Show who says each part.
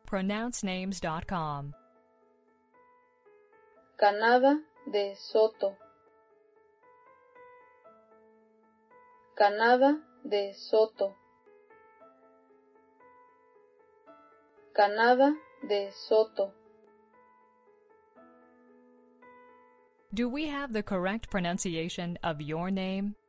Speaker 1: pronouncenames.com.
Speaker 2: Canada de Soto. Canada de Soto. Canada de Soto.
Speaker 1: Do we have the correct pronunciation of your name?